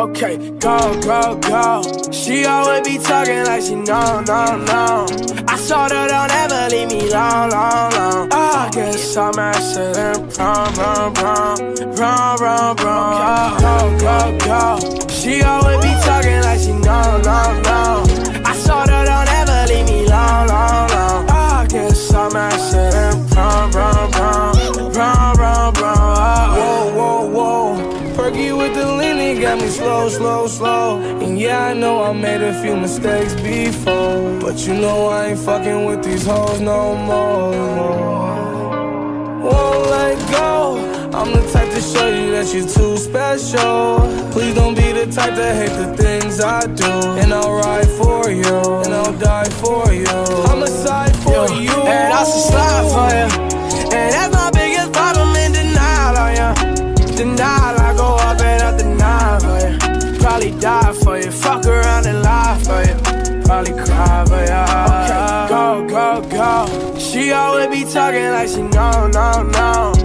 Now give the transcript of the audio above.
Okay, go, go, go. She always be talking like she know. I saw her, don't ever leave me long. I guess I'm asking them prom. Go, go, go. She always be talking like she know. I saw her, don't ever leave me long. I guess I'm asking them prom. Whoa. Perky with the lean, got me slow. And yeah, I know I made a few mistakes before, but you know I ain't fucking with these hoes no more. Won't let go. I'm the type to show you that you're too special. Please don't be the type to hate the things I do. And I'll ride for you, and I'll die for you. I'ma side for you, and I'll slide for you. And that's my biggest problem, in denial on ya. Denial, I go up and up denial for you. Probably die for you, fuck around and lie for you. Probably cry for you. Okay, go. She always be talking like she know.